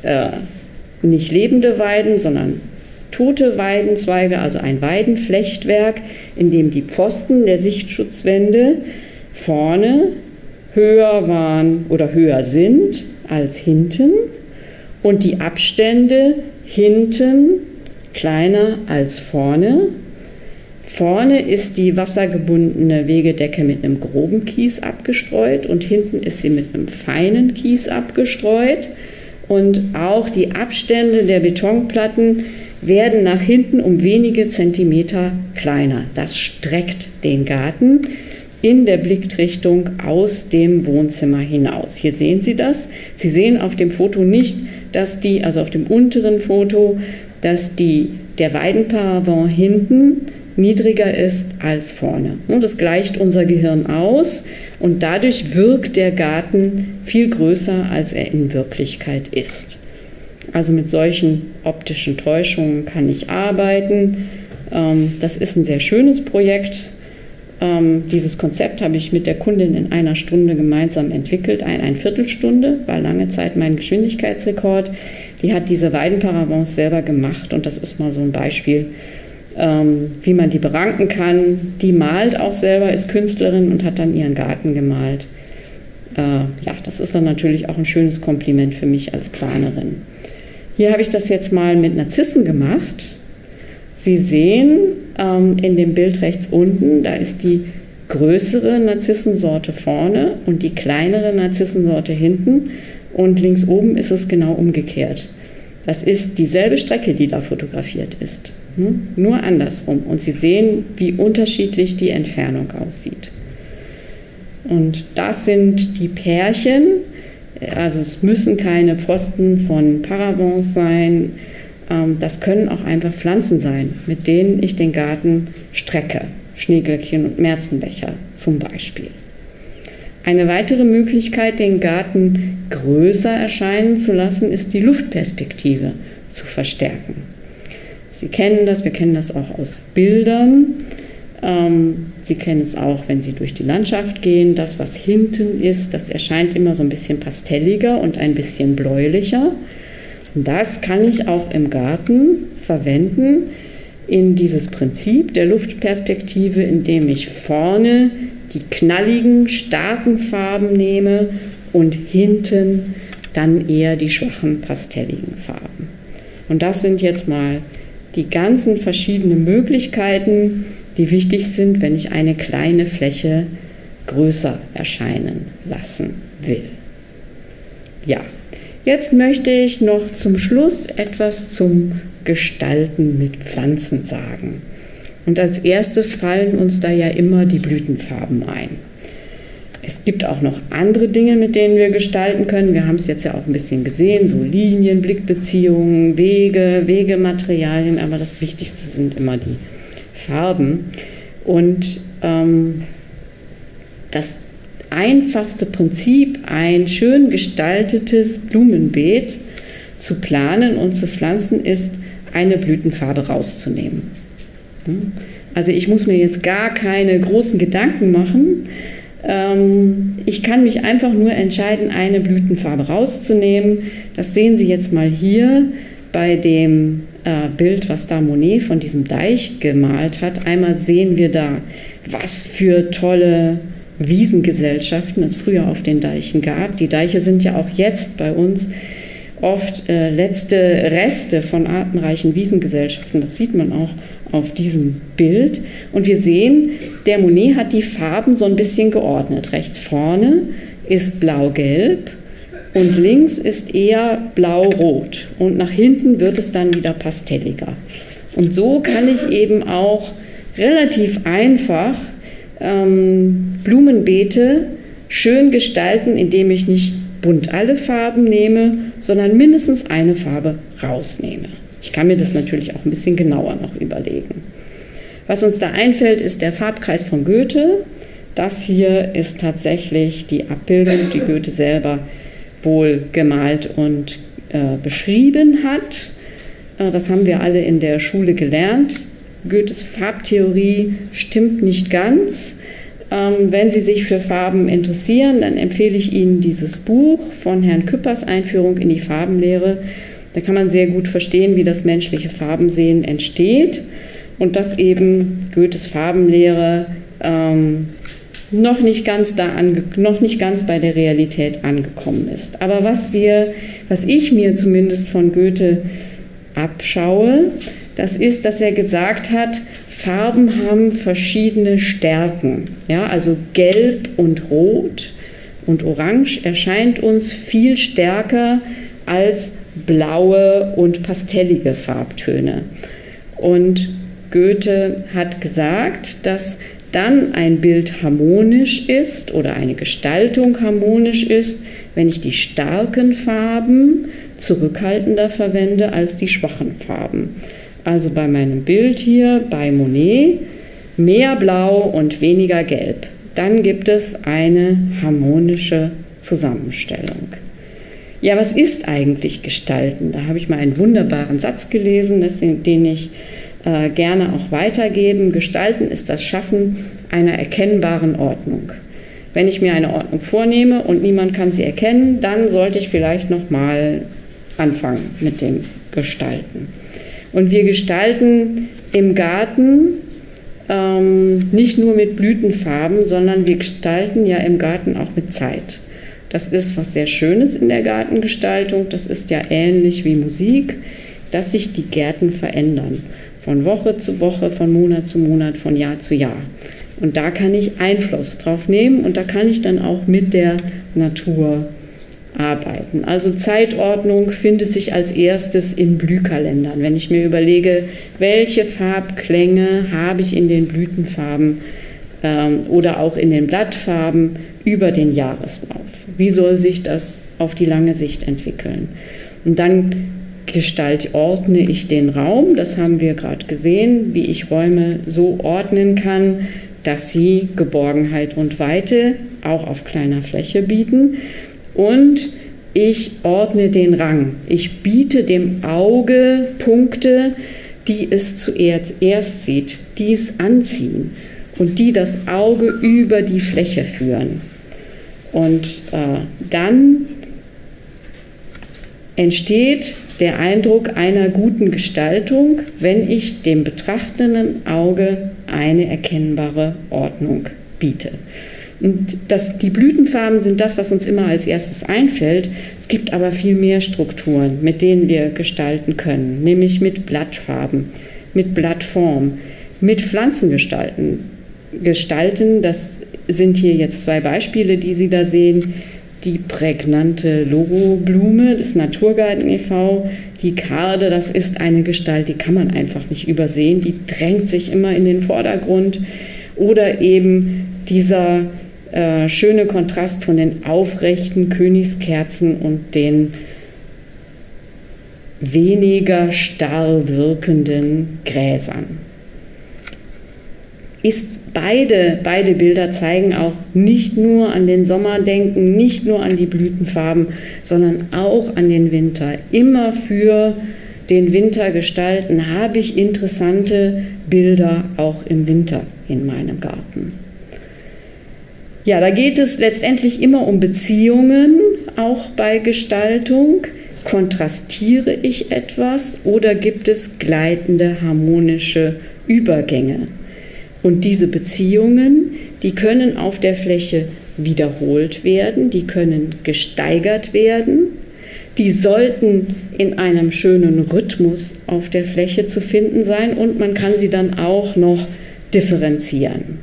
nicht lebende Weiden, sondern tote Weidenzweige, also ein Weidenflechtwerk, in dem die Pfosten der Sichtschutzwände vorne höher waren oder höher sind als hinten und die Abstände hinten kleiner als vorne. Vorne ist die wassergebundene Wegedecke mit einem groben Kies abgestreut und hinten ist sie mit einem feinen Kies abgestreut. Und auch die Abstände der Betonplatten werden nach hinten um wenige Zentimeter kleiner. Das streckt den Garten in der Blickrichtung aus dem Wohnzimmer hinaus. Hier sehen Sie das. Sie sehen auf dem Foto nicht, dass also auf dem unteren Foto, dass der Weidenparavent hinten niedriger ist als vorne. Und das gleicht unser Gehirn aus und dadurch wirkt der Garten viel größer, als er in Wirklichkeit ist. Also mit solchen optischen Täuschungen kann ich arbeiten. Das ist ein sehr schönes Projekt. Dieses Konzept habe ich mit der Kundin in einer Stunde gemeinsam entwickelt. Eine Viertelstunde war lange Zeit mein Geschwindigkeitsrekord. Die hat diese Weidenparavents selber gemacht und das ist mal so ein Beispiel, wie man die beranken kann. Die malt auch selber, ist Künstlerin und hat dann ihren Garten gemalt. Ja, das ist dann natürlich auch ein schönes Kompliment für mich als Planerin. Hier habe ich das jetzt mal mit Narzissen gemacht. Sie sehen in dem Bild rechts unten, da ist die größere Narzissensorte vorne und die kleinere Narzissensorte hinten und links oben ist es genau umgekehrt. Das ist dieselbe Strecke, die da fotografiert ist, nur andersrum. Und Sie sehen, wie unterschiedlich die Entfernung aussieht. Und das sind die Pärchen, also es müssen keine Pfosten von Paravents sein, das können auch einfach Pflanzen sein, mit denen ich den Garten strecke, Schneeglöckchen und Märzenbecher zum Beispiel. Eine weitere Möglichkeit, den Garten größer erscheinen zu lassen, ist die Luftperspektive zu verstärken. Sie kennen das, wir kennen das auch aus Bildern. Sie kennen es auch, wenn Sie durch die Landschaft gehen. Das, was hinten ist, das erscheint immer so ein bisschen pastelliger und ein bisschen bläulicher. Und das kann ich auch im Garten verwenden in dieses Prinzip der Luftperspektive, indem ich vorne die knalligen, starken Farben nehme und hinten dann eher die schwachen, pastelligen Farben. Und das sind jetzt mal die ganzen verschiedenen Möglichkeiten, die wichtig sind, wenn ich eine kleine Fläche größer erscheinen lassen will. Ja, jetzt möchte ich noch zum Schluss etwas zum Gestalten mit Pflanzen sagen. Und als erstes fallen uns da ja immer die Blütenfarben ein. Es gibt auch noch andere Dinge, mit denen wir gestalten können. Wir haben es jetzt ja auch ein bisschen gesehen, so Linien, Blickbeziehungen, Wegematerialien, aber das Wichtigste sind immer die Farben. Und das einfachste Prinzip, ein schön gestaltetes Blumenbeet zu planen und zu pflanzen, ist, eine Blütenfarbe rauszunehmen. Also ich muss mir jetzt gar keine großen Gedanken machen. Ich kann mich einfach nur entscheiden, eine Blütenfarbe rauszunehmen. Das sehen Sie jetzt mal hier bei dem Bild, was da Monet von diesem Deich gemalt hat. Einmal sehen wir da, was für tolle Wiesengesellschaften es früher auf den Deichen gab. Die Deiche sind ja auch jetzt bei uns oft letzte Reste von artenreichen Wiesengesellschaften. Das sieht man auch auf diesem Bild. Und wir sehen, der Monet hat die Farben so ein bisschen geordnet. Rechts vorne ist blau-gelb und links ist eher blau-rot. Und nach hinten wird es dann wieder pastelliger. Und so kann ich eben auch relativ einfach Blumenbeete schön gestalten, indem ich nicht bunt alle Farben nehme, sondern mindestens eine Farbe rausnehme. Ich kann mir das natürlich auch ein bisschen genauer noch überlegen. Was uns da einfällt, ist der Farbkreis von Goethe. Das hier ist tatsächlich die Abbildung, die Goethe selber wohl gemalt und beschrieben hat. Das haben wir alle in der Schule gelernt. Goethes Farbtheorie stimmt nicht ganz. Wenn Sie sich für Farben interessieren, dann empfehle ich Ihnen dieses Buch von Herrn Küppers, Einführung in die Farbenlehre. Da kann man sehr gut verstehen, wie das menschliche Farbensehen entsteht und dass eben Goethes Farbenlehre noch nicht ganz bei der Realität angekommen ist. Aber was ich mir zumindest von Goethe abschaue, das ist, dass er gesagt hat, Farben haben verschiedene Stärken. Ja, also Gelb und Rot und Orange erscheint uns viel stärker als blaue und pastellige Farbtöne. Und Goethe hat gesagt, dass dann ein Bild harmonisch ist oder eine Gestaltung harmonisch ist, wenn ich die starken Farben zurückhaltender verwende als die schwachen Farben. Also bei meinem Bild hier, bei Monet, mehr Blau und weniger Gelb. Dann gibt es eine harmonische Zusammenstellung. Ja, was ist eigentlich Gestalten? Da habe ich mal einen wunderbaren Satz gelesen, den ich gerne auch weitergeben. Gestalten ist das Schaffen einer erkennbaren Ordnung. Wenn ich mir eine Ordnung vornehme und niemand kann sie erkennen, dann sollte ich vielleicht noch mal anfangen mit dem Gestalten. Und wir gestalten im Garten nicht nur mit Blütenfarben, sondern wir gestalten ja im Garten auch mit Zeit. Das ist was sehr Schönes in der Gartengestaltung. Das ist ja ähnlich wie Musik, dass sich die Gärten verändern. Von Woche zu Woche, von Monat zu Monat, von Jahr zu Jahr. Und da kann ich Einfluss drauf nehmen und da kann ich dann auch mit der Natur arbeiten. Also Zeitordnung findet sich als erstes in Blühkalendern. Wenn ich mir überlege, welche Farbklänge habe ich in den Blütenfarben oder auch in den Blattfarben über den Jahreslauf. Wie soll sich das auf die lange Sicht entwickeln? Und dann ordne ich den Raum, das haben wir gerade gesehen, wie ich Räume so ordnen kann, dass sie Geborgenheit und Weite auch auf kleiner Fläche bieten. Und ich ordne den Rang. Ich biete dem Auge Punkte, die es zuerst sieht, die es anziehen und die das Auge über die Fläche führen. Und dann entsteht der Eindruck einer guten Gestaltung, wenn ich dem betrachtenden Auge eine erkennbare Ordnung biete. Und die Blütenfarben sind das, was uns immer als erstes einfällt. Es gibt aber viel mehr Strukturen, mit denen wir gestalten können, nämlich mit Blattfarben, mit Blattform, mit Pflanzengestalten. Das sind hier jetzt 2 Beispiele, die Sie da sehen. Die prägnante Logoblume des Naturgarten e.V., die Karde, das ist eine Gestalt, die kann man einfach nicht übersehen, die drängt sich immer in den Vordergrund. Oder eben dieser schöne Kontrast von den aufrechten Königskerzen und den weniger starr wirkenden Gräsern. Beide Bilder zeigen auch nicht nur an den Sommer denken, nicht nur an die Blütenfarben, sondern auch an den Winter. Immer für den Winter gestalten, habe ich interessante Bilder auch im Winter in meinem Garten. Ja, da geht es letztendlich immer um Beziehungen, auch bei Gestaltung. Kontrastiere ich etwas oder gibt es gleitende, harmonische Übergänge? Und diese Beziehungen, die können auf der Fläche wiederholt werden, die können gesteigert werden, die sollten in einem schönen Rhythmus auf der Fläche zu finden sein und man kann sie dann auch noch differenzieren.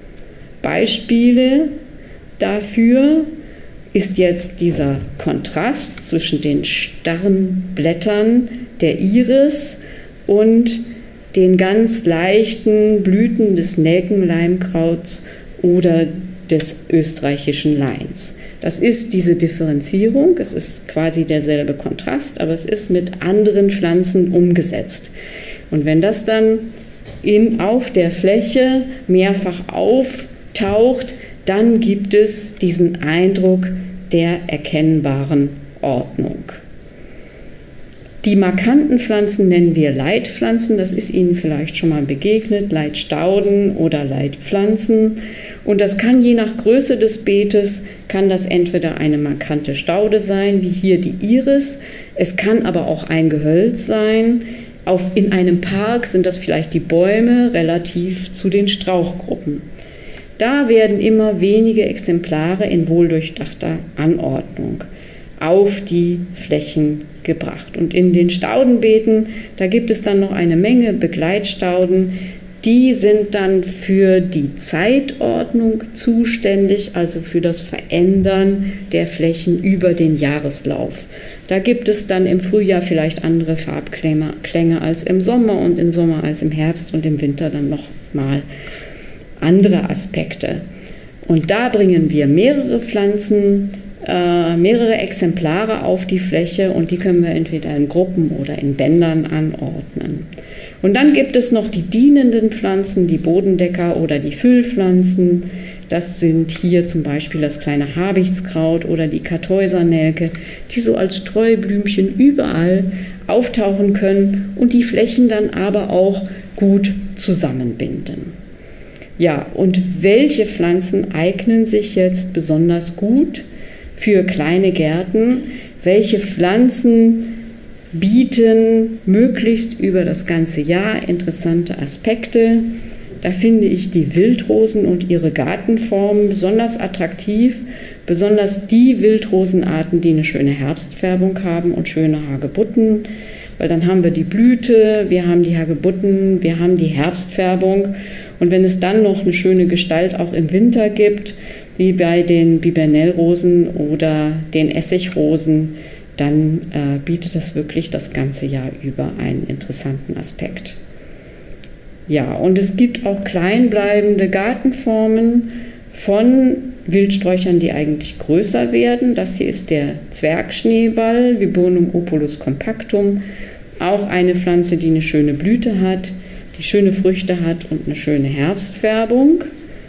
Beispiele dafür ist jetzt dieser Kontrast zwischen den starren Blättern der Iris und den ganz leichten Blüten des Nelkenleimkrauts oder des österreichischen Leins. Das ist diese Differenzierung, es ist quasi derselbe Kontrast, aber es ist mit anderen Pflanzen umgesetzt. Und wenn das dann auf der Fläche mehrfach auftaucht, dann gibt es diesen Eindruck der erkennbaren Ordnung. Die markanten Pflanzen nennen wir Leitpflanzen, das ist Ihnen vielleicht schon mal begegnet, Leitstauden oder Leitpflanzen. Und das kann je nach Größe des Beetes, kann das entweder eine markante Staude sein, wie hier die Iris, es kann aber auch ein Gehölz sein. In einem Park sind das vielleicht die Bäume relativ zu den Strauchgruppen. Da werden immer wenige Exemplare in wohldurchdachter Anordnung auf die Flächen gebracht. Und in den Staudenbeeten, da gibt es dann noch eine Menge Begleitstauden, die sind dann für die Zeitordnung zuständig, also für das Verändern der Flächen über den Jahreslauf. Da gibt es dann im Frühjahr vielleicht andere Farbklänge als im Sommer und im Sommer als im Herbst und im Winter dann nochmal andere Aspekte. Und da bringen wir mehrere Pflanzen, mehrere Exemplare auf die Fläche und die können wir entweder in Gruppen oder in Bändern anordnen. Und dann gibt es noch die dienenden Pflanzen, die Bodendecker oder die Füllpflanzen. Das sind hier zum Beispiel das kleine Habichtskraut oder die Kartäusernelke, die so als Streublümchen überall auftauchen können und die Flächen dann aber auch gut zusammenbinden. Ja, und welche Pflanzen eignen sich jetzt besonders gut für kleine Gärten? Welche Pflanzen bieten möglichst über das ganze Jahr interessante Aspekte? Da finde ich die Wildrosen und ihre Gartenformen besonders attraktiv, besonders die Wildrosenarten, die eine schöne Herbstfärbung haben und schöne Hagebutten, weil dann haben wir die Blüte, wir haben die Hagebutten, wir haben die Herbstfärbung und wenn es dann noch eine schöne Gestalt auch im Winter gibt, wie bei den Bibernellrosen oder den Essigrosen, dann bietet das wirklich das ganze Jahr über einen interessanten Aspekt. Ja, und es gibt auch kleinbleibende Gartenformen von Wildsträuchern, die eigentlich größer werden. Das hier ist der Zwergschneeball, Viburnum opulus compactum, auch eine Pflanze, die eine schöne Blüte hat, die schöne Früchte hat und eine schöne Herbstfärbung.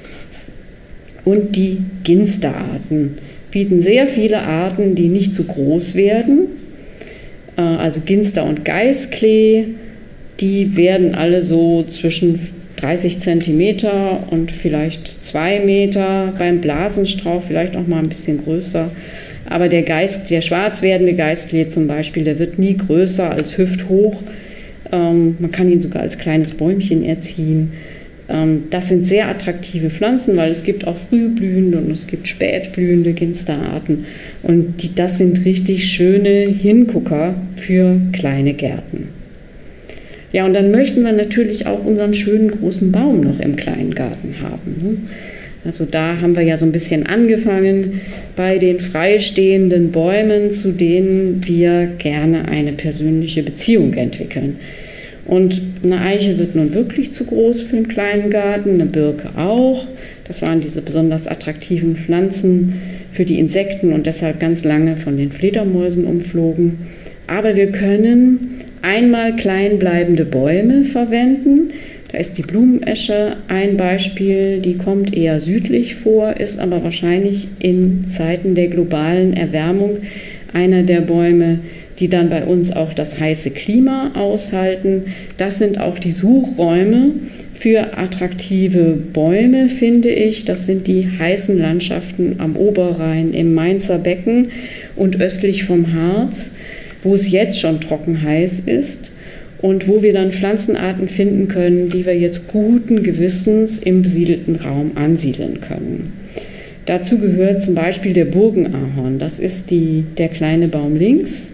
Und die Ginsterarten bieten sehr viele Arten, die nicht zu groß werden, also Ginster und Geißklee. Die werden alle so zwischen 30 cm und vielleicht 2 Meter, beim Blasenstrauch vielleicht auch mal ein bisschen größer. Aber der schwarz werdende Geißklee zum Beispiel, der wird nie größer als hüfthoch. Man kann ihn sogar als kleines Bäumchen erziehen. Das sind sehr attraktive Pflanzen, weil es gibt auch frühblühende und es gibt spätblühende Ginsterarten. Und das sind richtig schöne Hingucker für kleine Gärten. Ja, und dann möchten wir natürlich auch unseren schönen großen Baum noch im kleinen Garten haben. Also da haben wir ja so ein bisschen angefangen bei den freistehenden Bäumen, zu denen wir gerne eine persönliche Beziehung entwickeln. Und eine Eiche wird nun wirklich zu groß für einen kleinen Garten, eine Birke auch. Das waren diese besonders attraktiven Pflanzen für die Insekten und deshalb ganz lange von den Fledermäusen umflogen. Aber wir können einmal kleinbleibende Bäume verwenden. Da ist die Blumenesche ein Beispiel, die kommt eher südlich vor, ist aber wahrscheinlich in Zeiten der globalen Erwärmung einer der Bäume, die dann bei uns auch das heiße Klima aushalten. Das sind auch die Suchräume für attraktive Bäume, finde ich. Das sind die heißen Landschaften am Oberrhein, im Mainzer Becken und östlich vom Harz, wo es jetzt schon trockenheiß ist und wo wir dann Pflanzenarten finden können, die wir jetzt guten Gewissens im besiedelten Raum ansiedeln können. Dazu gehört zum Beispiel der Burgenahorn. Das ist der kleine Baum links,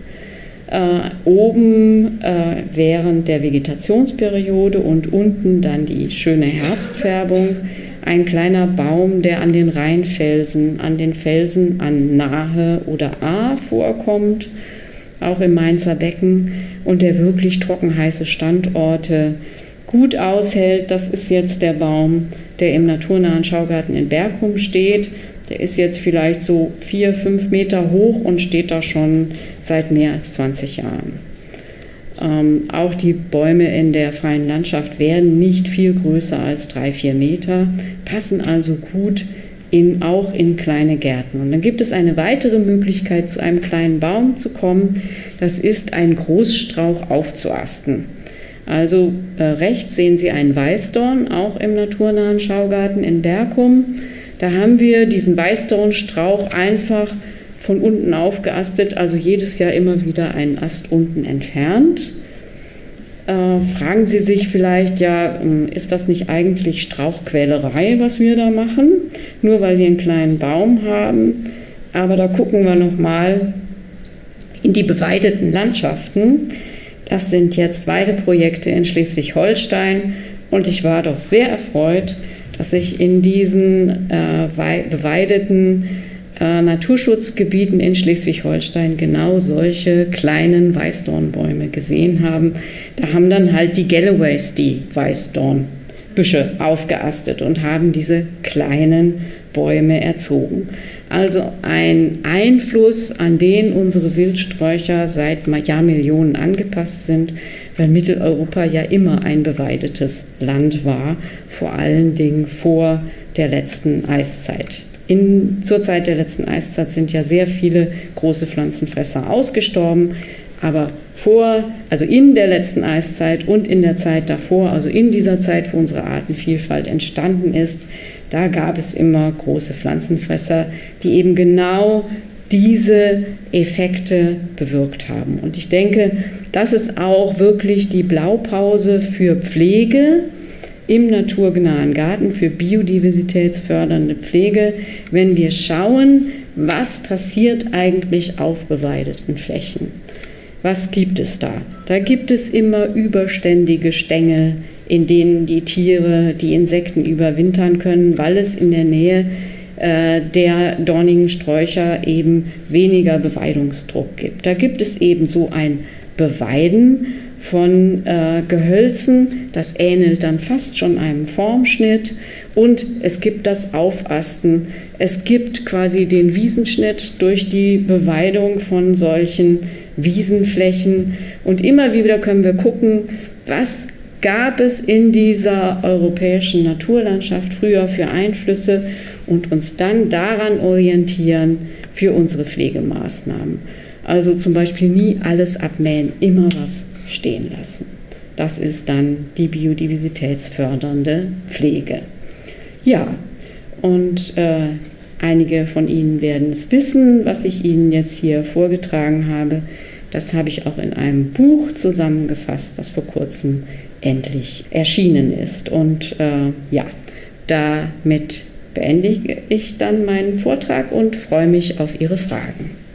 oben während der Vegetationsperiode und unten dann die schöne Herbstfärbung. Ein kleiner Baum, der an den Rheinfelsen, an den Felsen an Nahe oder Ahr vorkommt, auch im Mainzer Becken, und der wirklich trockenheiße Standorte gut aushält. Das ist jetzt der Baum, der im naturnahen Schaugarten in Bergum steht. Der ist jetzt vielleicht so 4, 5 Meter hoch und steht da schon seit mehr als 20 Jahren. Auch die Bäume in der freien Landschaft werden nicht viel größer als 3, 4 Meter, passen also gut auch in kleine Gärten. Und dann gibt es eine weitere Möglichkeit, zu einem kleinen Baum zu kommen. Das ist, einen Großstrauch aufzuasten. Also rechts sehen Sie einen Weißdorn, auch im naturnahen Schaugarten in Bergum. Da haben wir diesen Weißdornstrauch einfach von unten aufgeastet, also jedes Jahr immer wieder einen Ast unten entfernt. Fragen Sie sich vielleicht, ja, ist das nicht eigentlich Strauchquälerei, was wir da machen, nur weil wir einen kleinen Baum haben? Aber da gucken wir nochmal in die beweideten Landschaften. Das sind jetzt Weideprojekte in Schleswig-Holstein und ich war doch sehr erfreut, dass ich in diesen beweideten Naturschutzgebieten in Schleswig-Holstein genau solche kleinen Weißdornbäume gesehen haben. Da haben dann halt die Galloways die Weißdornbüsche aufgeastet und haben diese kleinen Bäume erzogen. Also ein Einfluss, an den unsere Wildsträucher seit Jahrmillionen angepasst sind, weil Mitteleuropa ja immer ein beweidetes Land war, vor allen Dingen vor der letzten Eiszeit. Zur Zeit der letzten Eiszeit sind ja sehr viele große Pflanzenfresser ausgestorben, aber also in der letzten Eiszeit und in der Zeit davor, also in dieser Zeit, wo unsere Artenvielfalt entstanden ist, da gab es immer große Pflanzenfresser, die eben genau diese Effekte bewirkt haben. Und ich denke, das ist auch wirklich die Blaupause für Pflege im naturnahen Garten, für biodiversitätsfördernde Pflege, wenn wir schauen, was passiert eigentlich auf beweideten Flächen. Was gibt es da? Da gibt es immer überständige Stängel, in denen die Tiere, die Insekten überwintern können, weil es in der Nähe der dornigen Sträucher eben weniger Beweidungsdruck gibt. Da gibt es eben so ein Beweiden von Gehölzen, das ähnelt dann fast schon einem Formschnitt, und es gibt das Aufasten, es gibt quasi den Wiesenschnitt durch die Beweidung von solchen Wiesenflächen, und immer wieder können wir gucken, was gab es in dieser europäischen Naturlandschaft früher für Einflüsse und uns dann daran orientieren für unsere Pflegemaßnahmen. Also zum Beispiel nie alles abmähen, immer was stehen lassen. Das ist dann die biodiversitätsfördernde Pflege. Ja, und einige von Ihnen werden es wissen, was ich Ihnen jetzt hier vorgetragen habe. Das habe ich auch in einem Buch zusammengefasst, das vor kurzem endlich erschienen ist. Und ja, damit beende ich dann meinen Vortrag und freue mich auf Ihre Fragen.